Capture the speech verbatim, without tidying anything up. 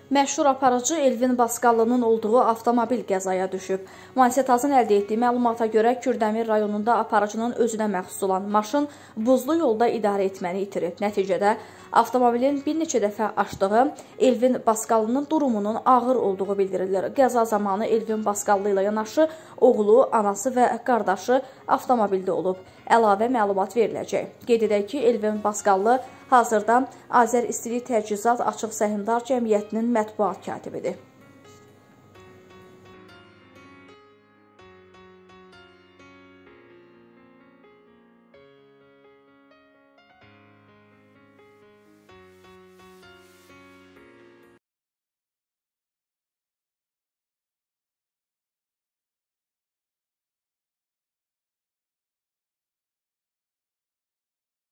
Məşhur aparıcı Elvin Basqallının olduğu avtomobil qəzaya düşüb. Mansetazın əldə etdiyi məlumata görə Kürdəmir rayonunda aparıcının özünə məxsus olan maşın buzlu yolda idarə etməni itirib. Nəticədə avtomobilin bir neçə dəfə aşdığı Elvin Basqallının durumunun ağır olduğu bildirilir. Qəza zamanı Elvin Basqallı ilə yanaşı oğlu, anası və qardaşı avtomobildə olub. Əlavə məlumat veriləcək. Qeyd edək ki, Elvin Basqallı hazırda Azər İstilik Təchizat Açıq Səhmdar Cəmiyyətinin mətbuat katibidir.